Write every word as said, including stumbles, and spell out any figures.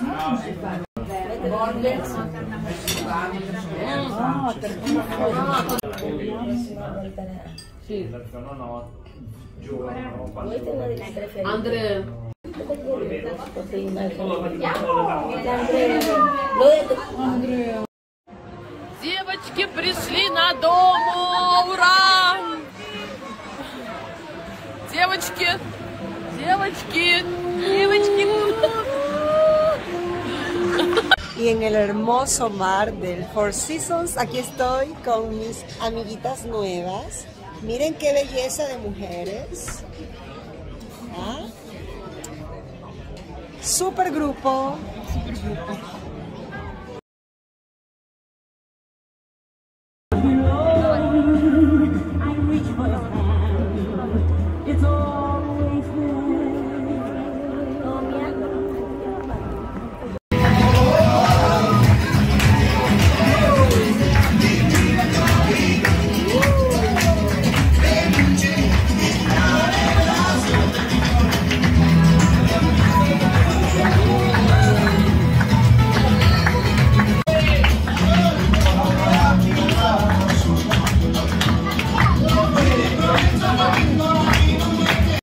Sì. Andrea. Andrea. Девочки пришли на дом! Ура! Девочки! Девочки! Девочки! Y en el hermoso mar del Four Seasons, aquí estoy con mis amiguitas nuevas. Miren qué belleza de mujeres. ¿Ah? Super grupo. Super grupo.